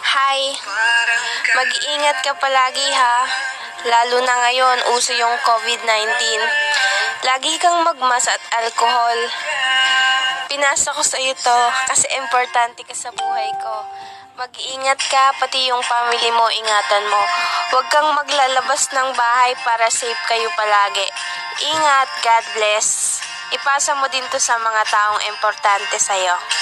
Hi, mag-iingat ka palagi ha. Lalo na ngayon, uso yung COVID-19. Lagi kang magmask at alcohol. Pinasa ko sa iyo to kasi importante ka sa buhay ko. Mag-iingat ka, pati yung family mo, ingatan mo. Huwag kang maglalabas ng bahay para safe kayo palagi. Ingat, God bless. Ipasa mo din to sa mga taong importante sa'yo.